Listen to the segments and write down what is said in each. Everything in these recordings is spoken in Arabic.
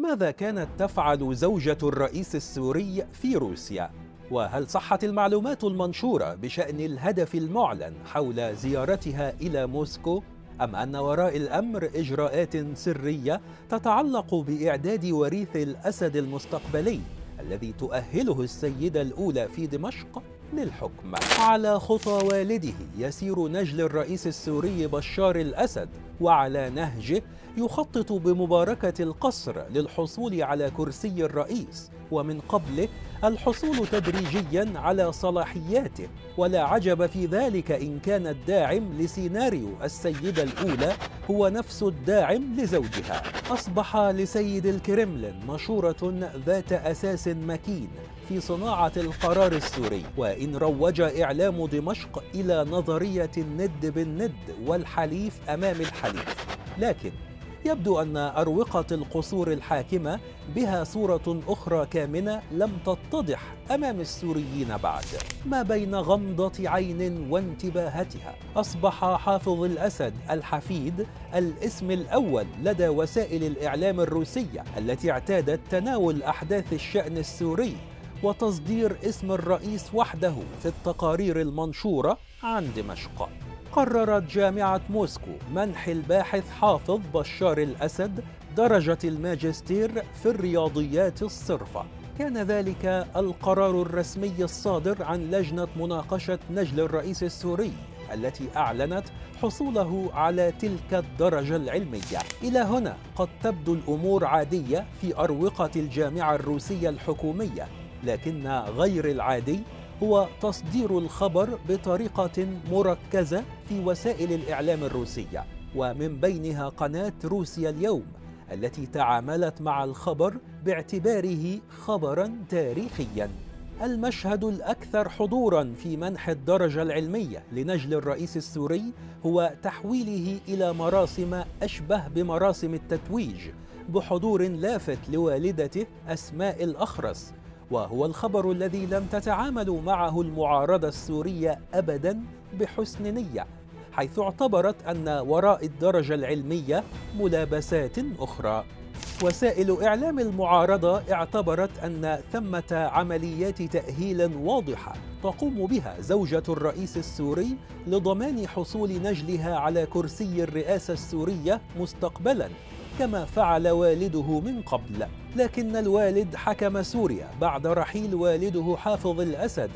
ماذا كانت تفعل زوجة الرئيس السوري في روسيا؟ وهل صحت المعلومات المنشورة بشأن الهدف المعلن حول زيارتها إلى موسكو؟ أم أن وراء الأمر إجراءات سرية تتعلق بإعداد وريث الأسد المستقبلي الذي تؤهله السيدة الأولى في دمشق للحكم؟ على خطى والده يسير نجل الرئيس السوري بشار الأسد، وعلى نهجه يخطط بمباركة القصر للحصول على كرسي الرئيس، ومن قبله الحصول تدريجيا على صلاحياته. ولا عجب في ذلك إن كان الداعم لسيناريو السيدة الأولى هو نفس الداعم لزوجها. أصبح لسيد الكرملين مشورة ذات أساس مكين في صناعة القرار السوري، وإن روج إعلام دمشق إلى نظرية الند بالند والحليف أمام الحليف، لكن يبدو أن أروقة القصور الحاكمة بها صورة أخرى كامنة لم تتضح أمام السوريين بعد. ما بين غمضة عين وانتباهتها أصبح حافظ الأسد الحفيد الاسم الأول لدى وسائل الإعلام الروسية التي اعتادت تناول أحداث الشأن السوري وتصدير اسم الرئيس وحده في التقارير المنشورة عن دمشق. قررت جامعة موسكو منح الباحث حافظ بشار الأسد درجة الماجستير في الرياضيات الصرفة. كان ذلك القرار الرسمي الصادر عن لجنة مناقشة نجل الرئيس السوري التي أعلنت حصوله على تلك الدرجة العلمية. إلى هنا قد تبدو الأمور عادية في أروقة الجامعة الروسية الحكومية، لكن غير العادي هو تصدير الخبر بطريقة مركزة في وسائل الإعلام الروسية، ومن بينها قناة روسيا اليوم التي تعاملت مع الخبر باعتباره خبرا تاريخيا. المشهد الأكثر حضورا في منح الدرجة العلمية لنجل الرئيس السوري هو تحويله إلى مراسم أشبه بمراسم التتويج بحضور لافت لوالدته أسماء الأخرس، وهو الخبر الذي لم تتعامل معه المعارضة السورية أبدا بحسن نية، حيث اعتبرت أن وراء الدرجة العلمية ملابسات أخرى. وسائل إعلام المعارضة اعتبرت أن ثمة عمليات تأهيل واضحة تقوم بها زوجة الرئيس السوري لضمان حصول نجلها على كرسي الرئاسة السورية مستقبلا كما فعل والده من قبل. لكن الوالد حكم سوريا بعد رحيل والده حافظ الأسد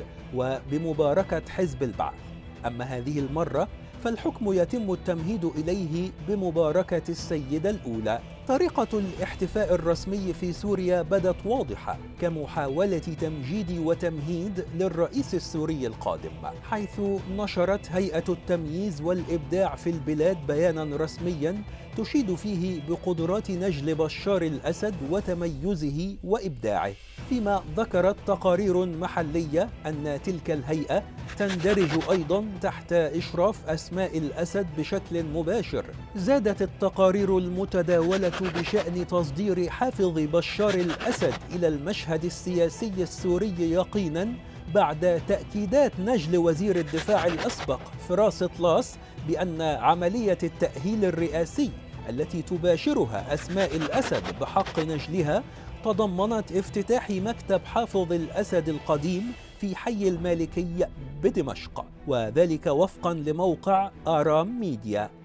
وبمباركة حزب البعث. أما هذه المرة فالحكم يتم التمهيد إليه بمباركة السيدة الأولى. طريقة الاحتفاء الرسمي في سوريا بدت واضحة كمحاولة تمجيد وتمهيد للرئيس السوري القادم، حيث نشرت هيئة التمييز والإبداع في البلاد بيانا رسميا تشيد فيه بقدرات نجل بشار الأسد وتميزه وإبداعه، فيما ذكرت تقارير محلية أن تلك الهيئة تندرج أيضا تحت إشراف أسماء الأسد بشكل مباشر. زادت التقارير المتداولة بشأن تصدير حافظ بشار الأسد إلى المشهد السياسي السوري يقينا بعد تأكيدات نجل وزير الدفاع الأسبق فراس طلاس بأن عملية التأهيل الرئاسي التي تباشرها أسماء الأسد بحق نجلها تضمنت افتتاح مكتب حافظ الأسد القديم في حي المالكي بدمشق، وذلك وفقا لموقع آرام ميديا.